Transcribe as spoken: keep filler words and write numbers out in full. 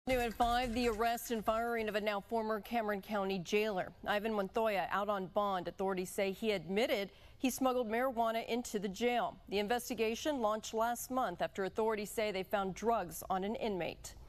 New at five, the arrest and firing of a now former Cameron County jailer. Ivan Montoya out on bond. Authorities say he admitted he smuggled marijuana into the jail. The investigation launched last month after authorities say they found drugs on an inmate.